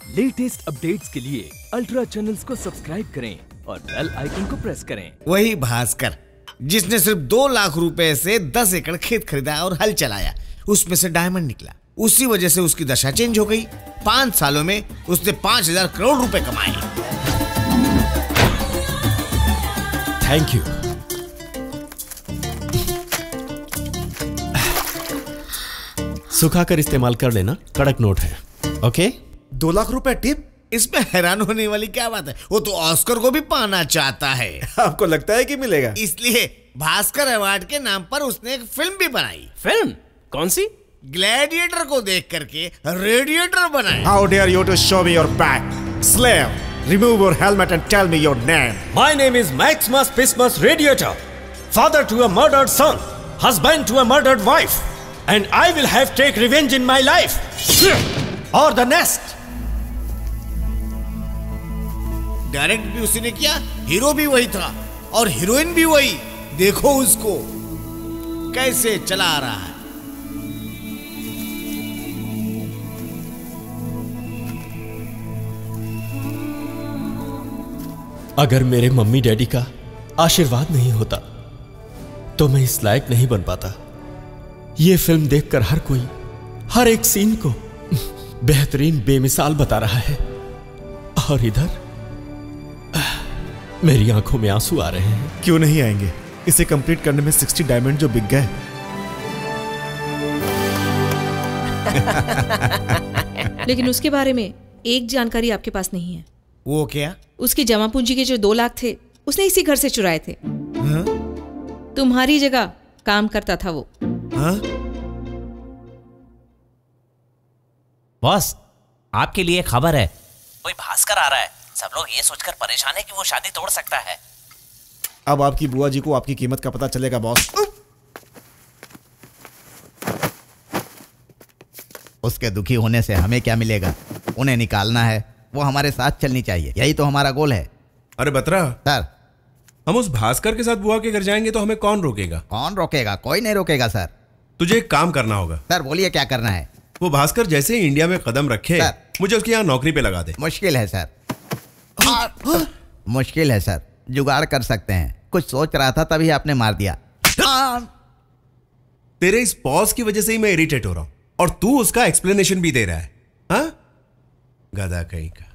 Latest updates के लिए ultra channels को सब्सक्राइब करें और बेल आइकन को प्रेस करें। वही भास्कर जिसने सिर्फ 2 लाख रुपए से 10 एकड़ खेत खरीदा और हल चलाया, उसमें से डायमंड निकला। उसी वजह से उसकी दशा चेंज हो गई। 5 सालों में उसने 5000 करोड़ रुपए कमाए। Thank you. सुखाकर इस्तेमाल कर लेना, कड़क नोट है। ओके? 2 लाख रुपए टिप? इसमें हैरान होने वाली क्या बात है? वो तो ऑस्कर को भी पाना चाहता है। आपको लगता है कि मिलेगा? इसलिए भास्कर अवार्ड के नाम पर उसने एक फिल्म भी बनाई। फिल्म कौन सी? ग्लैडिएटर को देख करके रेडिएटर बनाया। How dare you to show me your back? Slave, remove your helmet and tell me your name. My name is Maximus Pismus Radiator, father to a murdered son, husband to a murdered wife, and I will have take revenge in my life. Or the nest. Direct भी उसी ने किया, hero भी वही था और heroine भी वही। देखो उसको कैसे चला रहा है। अगर मेरे मम्मी डैडी का आशीर्वाद नहीं होता तो मैं इस लायक नहीं बन पाता। ये फिल्म देखकर हर कोई हर एक सीन को बेहतरीन बेमिसाल बता रहा है और इधर मेरी आंखों में आंसू आ रहे हैं। क्यों नहीं आएंगे? इसे कंप्लीट करने में 60 डायमंड जो बिक गए। लेकिन उसके बारे में एक जानकारी आपके पास नहीं है। वो क्या? उसकी जमा पूंजी के जो 2 लाख थे उसने इसी घर से चुराए थे। हाँ? तुम्हारी जगह काम करता था वो। हाँ? बॉस, आपके लिए खबर है। कोई भास्कर आ रहा है। सब लोग ये सोचकर परेशान है कि वो शादी तोड़ सकता है। अब आपकी बुआ जी को आपकी कीमत का पता चलेगा बॉस। उसके दुखी होने से हमें क्या मिलेगा? उन्हें निकालना है, वो हमारे साथ चलनी चाहिए। यही तो हमारा गोल है। अरे बतरा सर, हम उस भास्कर के साथ बुआ के घर जाएंगे तो हमें कौन रोकेगा? कौन रोकेगा? कोई नहीं रोकेगा सर। तुझे एक काम करना होगा। सर बोलिए क्या करना है? वो भास्कर जैसे ही इंडिया में कदम रखे सर। मुझे उसके यहाँ नौकरी पे लगा दे। मुश्किल है सर। मुश्किल है सर, जुगाड़ कर सकते हैं। कुछ सोच रहा था तभी आपने मार दिया। तेरे इस पॉज की वजह से ही मैं इरिटेट हो रहा हूं और तू उसका एक्सप्लेनेशन भी दे रहा है। हाँ? गधा कहीं का।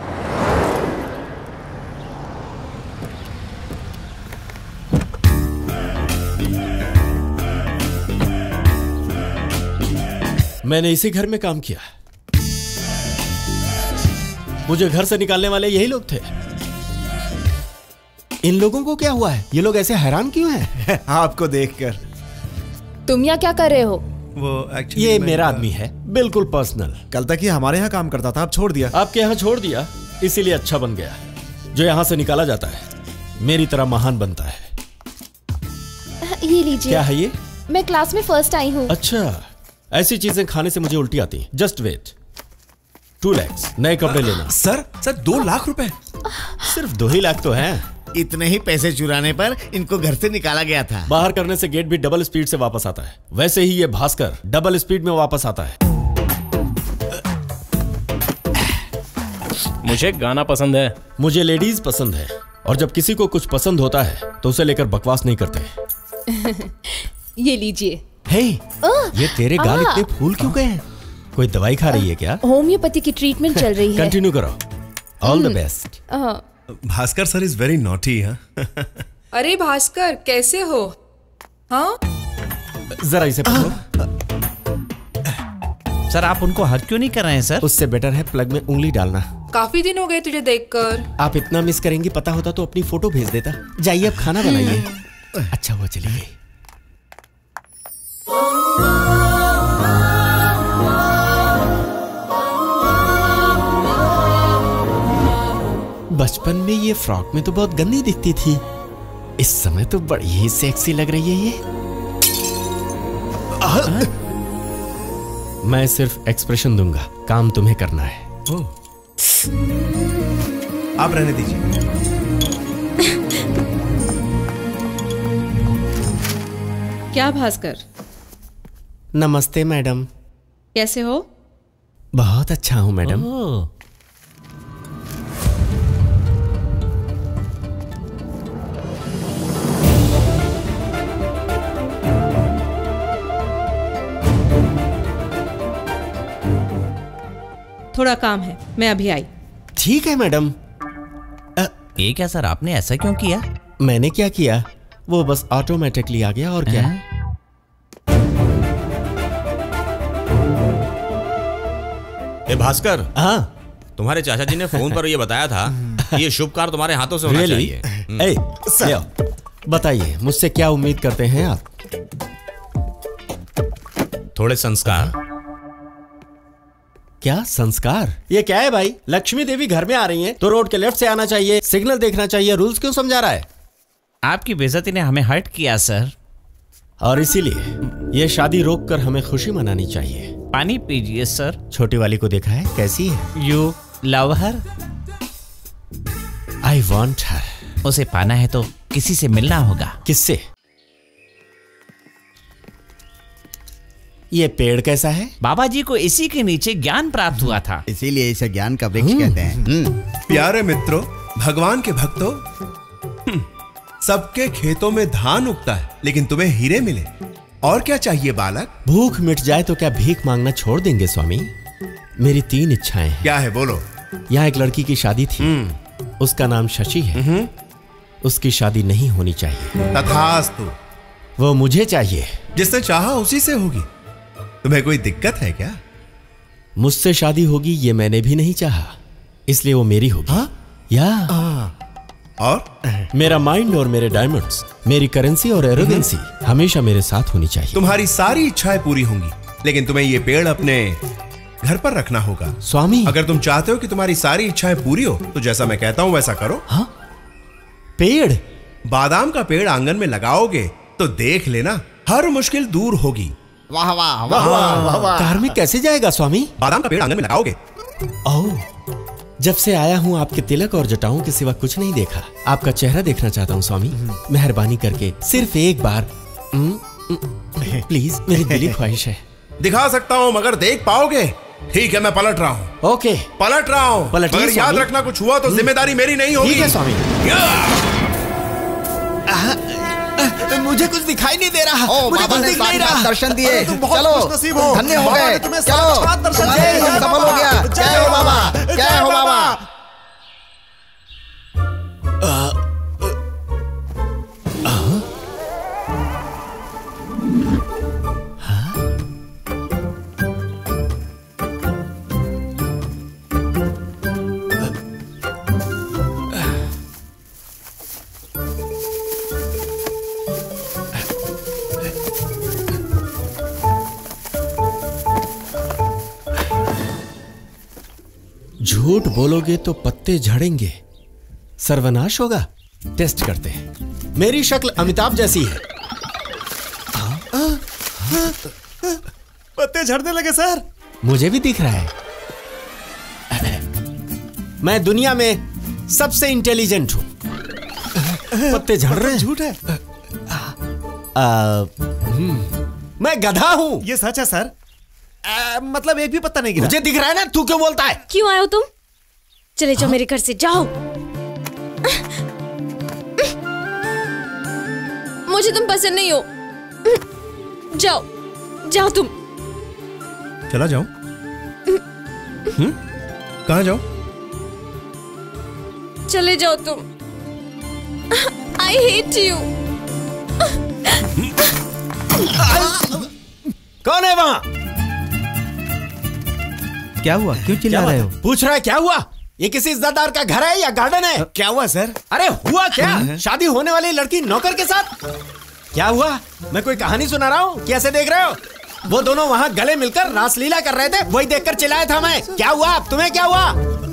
मैंने इसी घर में काम किया। मुझे घर से निकालने वाले यही लोग थे। इन लोगों को क्या हुआ है? ये लोग ऐसे हैरान क्यों हैं? आपको देखकर। तुम यहाँ क्या कर रहे हो? वो एक्चुअली ये मेरा आदमी है, बिल्कुल पर्सनल। कल तक ये हमारे यहाँ काम करता था, अब छोड़ दिया। आपके यहाँ छोड़ दिया इसीलिए अच्छा बन गया। जो यहाँ से निकाला जाता है मेरी तरह महान बनता है। ये लीजिए। क्या है ये? मैं क्लास में फर्स्ट आई हूँ। अच्छा, ऐसी चीजें खाने से मुझे उल्टी आती है। Just wait. 2 lakhs नए कपड़े लेना। सर 2 लाख रुपए? सिर्फ 2 ही लाख तो हैं। इतने ही पैसे चुराने पर इनको घर से निकाला गया था। बाहर करने से गेट भी डबल स्पीड से वापस आता है। वैसे ही ये भास्कर डबल स्पीड में वापस आता है। मुझे गाना पसंद है। मुझे लेडीज पसंद है और जब किसी को कुछ पसंद होता है तो उसे लेकर बकवास नहीं करते। ये लीजिए। हे, ये तेरे गाल इतने फूल क्यों गए हैं? कोई दवाई खा रही है क्या? होम्योपैथी की ट्रीटमेंट चल रही है। कंटिन्यू करो। All the best. Bhaskar sir is very naughty. अरे भास्कर कैसे हो? हाँ, जरा इसे पकड़ो। सर आप उनको हक क्यों नहीं कर रहे हैं सर? उससे बेटर है प्लग में उंगली डालना। काफी दिन हो गए तुझे देखकर। आप इतना मिस करेंगी, पता होता तो अपनी फोटो भेज देता। जाइए अब खाना बनाइए। अच्छा वो चली गई। बचपन में ये फ्रॉक में तो बहुत गंदी दिखती थी, इस समय तो बड़ी ही सेक्सी लग रही है ये। मैं सिर्फ एक्सप्रेशन दूंगा, काम तुम्हें करना है। आप रहने दीजिए। क्या भास्कर? नमस्ते मैडम। कैसे हो? बहुत अच्छा हूँ मैडम। थोड़ा काम है, मैं अभी आई। ठीक है मैडम। ये क्या सर, आपने ऐसा क्यों किया? मैंने क्या किया, वो बस ऑटोमेटिकली आ गया, और क्या। ए भास्कर, हाँ तुम्हारे चाचा जी ने फोन पर ये बताया था कि ये शुभ कार्य तुम्हारे हाथों से होना चाहिए। ए, ले आओ। बताइए मुझसे क्या उम्मीद करते हैं आप? थोड़े संस्कार। क्या संस्कार? ये क्या है भाई? लक्ष्मी देवी घर में आ रही हैं तो रोड के लेफ्ट से आना चाहिए, सिग्नल देखना चाहिए, रूल्स क्यों समझा रहा है? आपकी बेइज्जती ने हमें हर्ट किया सर, और इसीलिए ये शादी रोक कर हमें खुशी मनानी चाहिए। पानी पीजिए सर। छोटी वाली को देखा है, कैसी है? You love her? I want her. उसे पाना है तो किसी से मिलना होगा। किससे? ये पेड़ कैसा है? बाबा जी को इसी के नीचे ज्ञान प्राप्त हुआ था, इसीलिए इसे ज्ञान का वृक्ष कहते हैं। प्यारे मित्रों, भगवान के भक्तों, सबके खेतों में धान उगता है लेकिन तुम्हें हीरे मिले। और क्या चाहिए बालक? भूख मिट जाए तो क्या भीख मांगना छोड़ देंगे स्वामी? मेरी 3 इच्छाएं हैं। क्या है, बोलो। यहाँ एक लड़की की शादी थी, उसका नाम शशि है। उसकी शादी नहीं होनी चाहिए। तथास्तु। वो मुझे चाहिए। जिसने चाहा उसी से होगी। तुम्हें कोई दिक्कत है क्या? मुझसे शादी होगी ये मैंने भी नहीं चाहा, इसलिए वो मेरी होगी। हाँ? या और मेरा माइंड और मेरे डायमंड्स, मेरी करेंसी और एरोगेंसी हमेशा मेरे साथ होनी चाहिए। तुम्हारी सारी इच्छाएं पूरी होंगी, लेकिन तुम्हें ये पेड़ अपने घर पर रखना होगा। स्वामी, अगर तुम चाहते हो कि तुम्हारी सारी इच्छाएं पूरी हो तो जैसा मैं कहता हूं वैसा करो। हाँ? पेड़? बादाम का पेड़ आंगन में लगाओगे तो देख लेना हर मुश्किल दूर होगी। वाह वाह वाह वाह वाह। कार में कैसे जाएगा स्वामी? बादाम का पेड़ आंगन में लगाओगे। ओह, जब से आया हूँ आपके तिलक और जटाओं के सिवा कुछ नहीं देखा। आपका चेहरा देखना चाहता हूँ स्वामी, मेहरबानी करके सिर्फ एक बार प्लीज, मेरी दिली ख्वाहिश है। दिखा सकता हूँ मगर देख पाओगे? ठीक है, मैं पलट रहा हूँ। ओके, पलट रहा हूँ, मगर याद रखना कुछ हुआ तो जिम्मेदारी मेरी नहीं होगी। ठीक है स्वामी। मुझे कुछ दिखाई नहीं दे रहा। ओ, मुझे बाबा कुछ ने दिख नहीं रहा। दर्शन दिए। चलो, धन्य हो गए। चलो, सफल हो गया। जय हो बाबा, जय हो बाबा। झूठ बोलोगे तो पत्ते झड़ेंगे, सर्वनाश होगा। टेस्ट करते हैं। मेरी शक्ल अमिताभ जैसी है। पत्ते झड़ने लगे सर। मुझे भी दिख रहा है। मैं दुनिया में सबसे इंटेलिजेंट हूं। पत्ते झड़ रहे हैं। झूठ है। मैं गधा हूं। ये सच है सर। मतलब एक भी पत्ता नहीं गिरा। मुझे दिख रहा है ना, तू क्यों बोलता है? क्यों आए हो तुम? चले जाओ मेरे घर से, जाओ। मुझे तुम पसंद नहीं हो। जाओ जाओ तुम। चला जाओ। कहाँ जाओ? चले जाओ तुम। I hate you. कौन है वहां? क्या हुआ? क्यों चिल्ला रहे हो? पूछ रहा है क्या हुआ? ये किसी इज्जतदार का घर है या गार्डन है? क्या हुआ सर? अरे हुआ क्या? शादी होने वाली लड़की नौकर के साथ? क्या हुआ? मैं कोई कहानी सुना रहा हूँ? कैसे देख रहे हो? वो दोनों वहाँ गले मिलकर रासलीला कर रहे थे, वही देखकर चिल्लाया था मैं। क्या हुआ? तुम्हें क्या हुआ?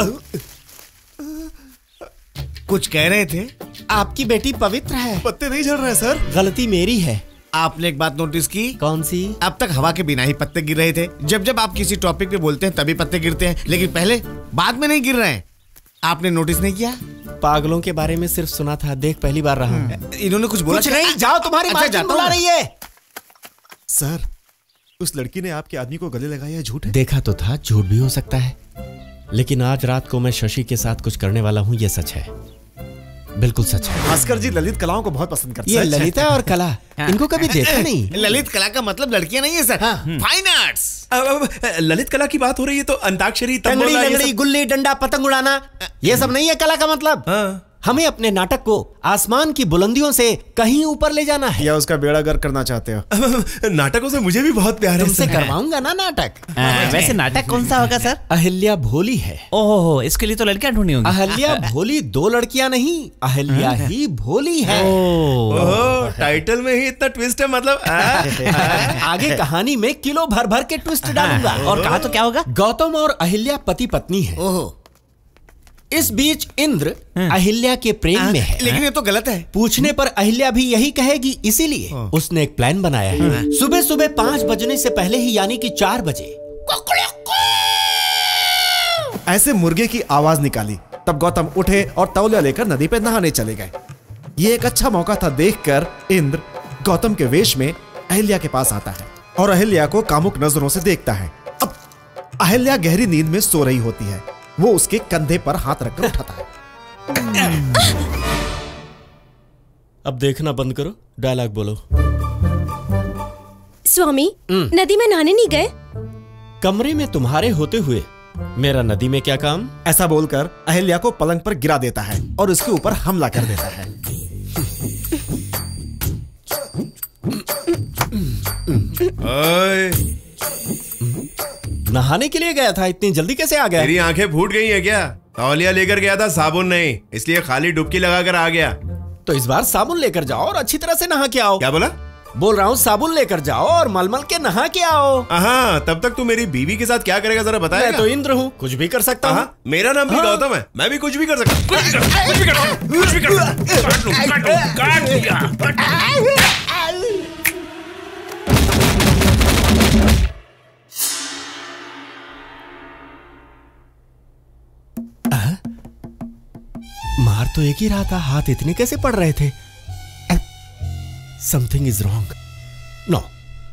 कुछ कह रहे थे? आपकी बेटी पवित्र है। पत्ते नहीं झड़ रहे सर। गलती मेरी है। आपने एक बात नोटिस की? कौन सी? अब तक हवा के बिना ही पत्ते गिर रहे थे। जब जब आप किसी टॉपिक पे बोलते हैं तभी पत्ते गिरते हैं, लेकिन पहले बाद में नहीं गिर रहे हैं। आपने नोटिस नहीं किया? पागलों के बारे में सिर्फ सुना था, देख पहली बार रहा हूँ। इन्होंने कुछ बोला? कुछ नहीं, जाओ, तुम्हारी माँ क्यों बुला रही है? सर, उस लड़की ने आपके आदमी को गले लगाया है, झूठ है? देखा तो था, झूठ भी हो सकता है, लेकिन आज रात को मैं शशि के साथ कुछ करने वाला हूँ, ये सच है, बिल्कुल सच है। भास्कर जी ललित कलाओं को बहुत पसंद करते हैं। ये ललिता और कला, इनको कभी देखा नहीं। ललित कला का मतलब लड़कियां नहीं है सर, फाइन आर्ट्स। ललित कला की बात हो रही है तो अंताक्षरी, टंगड़ी लंगड़ी, गुल्ली डंडा, पतंग उड़ाना, ये सब नहीं है कला का मतलब। हाँ। हमें अपने नाटक को आसमान की बुलंदियों से कहीं ऊपर ले जाना है। या उसका बेड़ा गर्क करना चाहते हो? नाटकों से मुझे भी बहुत प्यार है। तुमसे करवाऊंगा ना नाटक। वैसे नाटक कौन सा होगा सर? अहिल्या भोली है। ओहो, इसके लिए तो लड़कियां ढूंढनी होंगी। अहिल्या भोली 2 लड़कियां नहीं, अहिल्या ही भोली है। ओह, टाइटल में ही इतना ट्विस्ट है मतलब। आगे कहानी में किलो भर भर के ट्विस्ट डालूंगा। और कहा तो क्या होगा? गौतम और अहिल्या पति पत्नी है। ओहो, इस बीच इंद्र अहिल्या के प्रेम में है। लेकिन ये तो गलत है। पूछने पर अहिल्या भी यही कहेगी, इसीलिए उसने एक प्लान बनाया है। सुबह सुबह 5 बजने से पहले ही, यानी कि 4 बजे ऐसे मुर्गे की आवाज निकाली। तब गौतम उठे और तौलिया लेकर नदी पे नहाने चले गए। ये एक अच्छा मौका था। देखकर इंद्र गौतम के वेश में अहिल्या के पास आता है और अहिल्या को कामुक नजरों से देखता है। अब अहिल्या गहरी नींद में सो रही होती है। वो उसके कंधे पर हाथ रखकर उठाता है। अब देखना बंद करो, डायलॉग बोलो। स्वामी, नदी में नहाने नहीं गए? कमरे में तुम्हारे होते हुए मेरा नदी में क्या काम? ऐसा बोलकर अहिल्या को पलंग पर गिरा देता है और उसके ऊपर हमला कर देता है। नहाने के लिए गया था, इतनी जल्दी कैसे आ गया? तेरी आंखें फूट गई है क्या? तौलिया लेकर गया था, साबुन नहीं, इसलिए खाली डुबकी लगाकर आ गया। तो इस बार साबुन लेकर जाओ और अच्छी तरह से नहा के आओ। क्या बोला? बोल रहा हूँ साबुन लेकर जाओ और मलमल के नहा के आओ। हाँ, तब तक तू मेरी बीवी के साथ क्या करेगा जरा बताएगा? मैं तो इंद्र हूँ, कुछ भी कर सकता हूँ। मेरा नाम भी गौतम है, मैं भी कुछ भी कर सकता मार तो एक ही रहा था, हाथ इतने कैसे पड़ रहे थे? Something is wrong. No,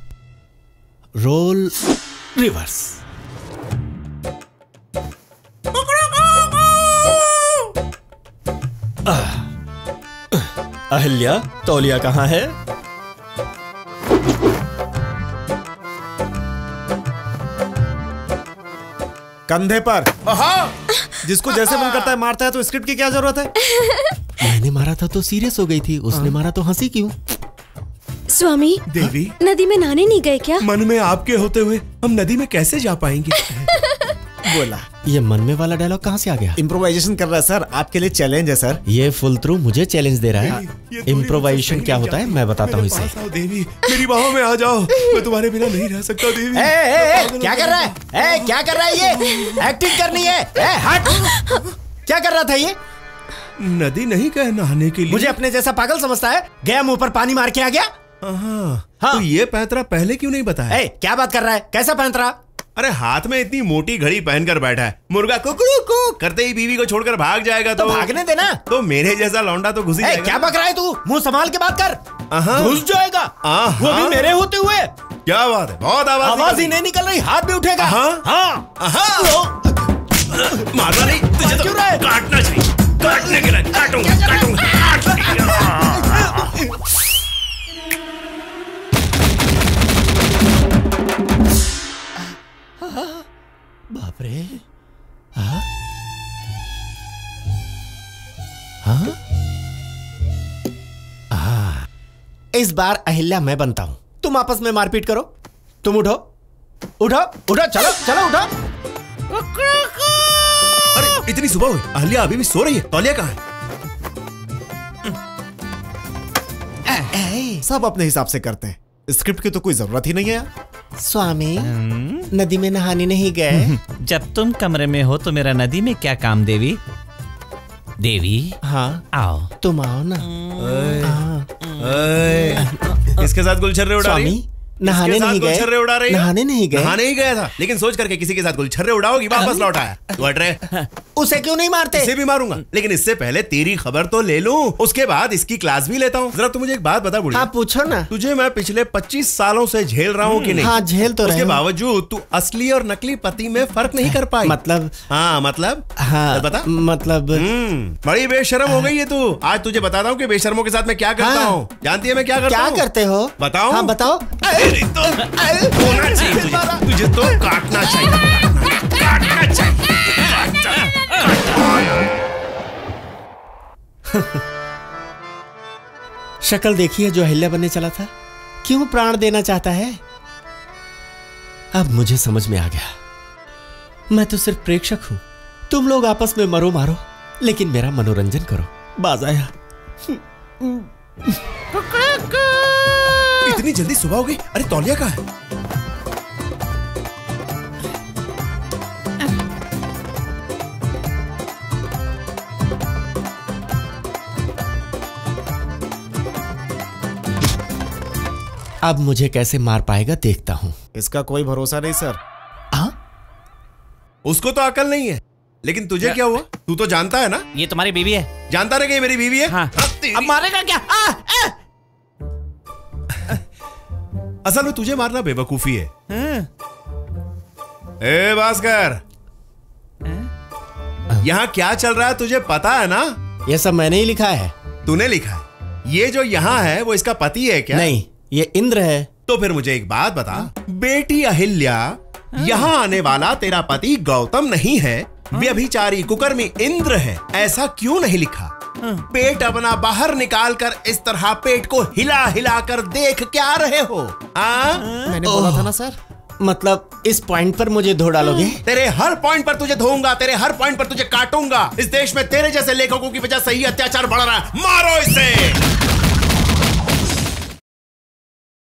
role reverse. Ahilya, तौलिया कहाँ है? कंधे पर। जिसको जैसे मन करता है मारता है, तो स्क्रिप्ट की क्या जरूरत है? मैंने मारा था तो सीरियस हो गई थी, उसने मारा तो हंसी क्यों? स्वामी, देवी, नदी में नहाने नहीं गए क्या? मन में आपके होते हुए हम नदी में कैसे जा पाएंगे? बोला। ये मन में वाला डायलॉग कहाँ से आ गया? इम्प्रोवाइजेशन कर रहा है सर, आपके लिए चैलेंज है सर। ये फुल थ्रू मुझे चैलेंज दे रहा है। इम्प्रोवाइजेशन क्या होता है मैं बताता हूँ इसे। देवी, मेरी बाहों में आ जाओ, मैं तुम्हारे बिना नहीं रह सकता देवी। क्या कर रहा है? क्या कर रहा है ये? एक्टिंग करनी है? हट! क्या कर रहा था ये? नदी नहीं गए नहाने के लिए। मुझे अपने जैसा पागल समझता है? गया मुंह पर पानी मार के आ गया। हाँ। तो ये पैंतरा पहले क्यों नहीं बताया? क्या बात कर रहा है? कैसा पैंतरा? अरे हाथ में इतनी मोटी घड़ी पहनकर बैठा है, मुर्गा कुकड़ू को करते ही बीवी को छोड़कर भाग जाएगा तो भागने देना। तो मेरे जैसा लौंडा तो घुस ही जाएगा। क्या बक रहा है तू? मुंह संभाल के बात कर। घुस जाएगा। वो भी मेरे होते हुए। क्या बात है? बहुत आवाज ही नहीं निकल रही, हाथ भी उठेगा। मारना नहीं, तुझे तो काटना चाहिए। काटने के लिए काटूंगा। बाप रे। इस बार अहिल्या मैं बनता हूं, तुम आपस में मारपीट करो। तुम उठो उठो उठो, चलो चलो उठो। अरे इतनी सुबह हुई, अहिल्या अभी भी सो रही है। तौलिया कहाँ है? सब अपने हिसाब से करते हैं, स्क्रिप्ट की तो कोई जरूरत ही नहीं है। स्वामी, नदी में नहाने नहीं गए? जब तुम कमरे में हो तो मेरा नदी में क्या काम? देवी, देवी, हाँ आओ। तुम आओ ना। इसके साथ गुलछर्रे उड़ा रही? स्वामी, नहाने नहीं गए? गुलछर्रे उड़ा रही? नहाने नहीं गए? नहाने ही गया था, लेकिन सोच करके किसी के साथ गुलछर्रे उड़ाओगी, वापस लौट आया। तू हट रहे? उसे क्यों नहीं मारते? इसे भी मारूंगा, लेकिन इससे पहले तेरी खबर तो ले लूं, उसके बाद इसकी क्लास भी लेता हूँ। जरा तू मुझे एक बात बता बुढ़िया। हाँ पूछो ना। तुझे मैं पिछले 25 सालों से झेल रहा हूँ कि नहीं? हाँ झेल तो रहे उसके हो। बावजूद तू असली और नकली पति में फर्क नहीं कर पाई। मतलब? हाँ मतलब? हाँ बता। मतलब बड़ी बेशर्म हो गई है तू। आज तुझे बताता हूँ कि बेशर्मों के साथ मैं क्या करता हूँ। जानती है मैं क्या करता हूँ? क्या करते हो? बताओ। हाँ बताओ। होना चाहिए तुझे तो काटना चाहिए, काटना चाहिए। शक्ल देखिए जो अहिल्या बनने चला था, क्यों प्राण देना चाहता है। अब मुझे समझ में आ गया। मैं तो सिर्फ प्रेक्षक हूं, तुम लोग आपस में मरो मारो, लेकिन मेरा मनोरंजन करो। बाज आया। इतनी जल्दी सुबह हो गई? अरे तौलिया कहाँ है? अब मुझे कैसे मार पाएगा देखता हूं। इसका कोई भरोसा नहीं सर। उसको तो अकल नहीं है, लेकिन तुझे क्या हुआ? तू तो जानता है ना ये तुम्हारी बीवी है। जानता रहे कि ये मेरी बीवी है। हाँ। अब मारेगा क्या? असल में तुझे मारना बेवकूफी है। ए भास्कर, यहाँ क्या चल रहा है तुझे पता है ना? ये सब मैंने ही लिखा है। तूने लिखा है? ये जो यहाँ है वो इसका पति है क्या? नहीं, ये इंद्र है। तो फिर मुझे एक बात बता, बेटी अहिल्या, यहाँ आने वाला तेरा पति गौतम नहीं है, व्यभिचारी कुकर्मी इंद्र है, ऐसा क्यों नहीं लिखा? पेट अपना बाहर निकाल कर इस तरह पेट को हिला हिला कर देख क्या रहे हो? मैंने बोला था ना सर। मतलब इस पॉइंट पर मुझे धो डालोगे? तेरे हर पॉइंट पर तुझे धोऊंगा, तेरे हर पॉइंट पर तुझे काटूंगा। इस देश में तेरे जैसे लेखकों की वजह से ही अत्याचार बढ़ रहा है। मारो इसे।